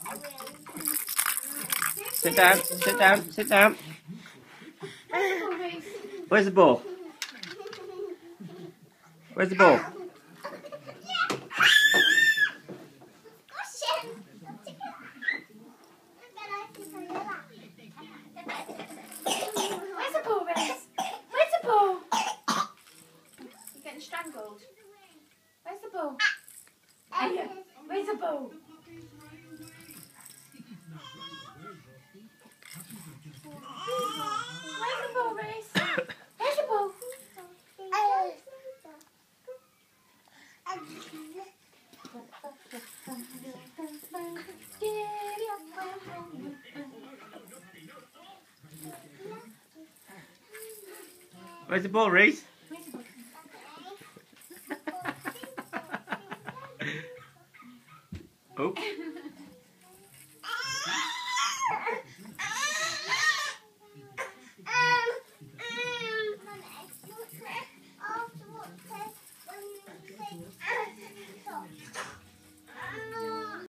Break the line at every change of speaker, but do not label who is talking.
Sit down, sit down, sit down. Where's the ball? Where's the ball?
Where's the ball, Reese? Where's the ball? You're getting strangled. Where's the ball? Where's the ball? Where's the ball, Reese? Where's the ball?
Where's the ball, Reese?
Where's the ball?
Oh.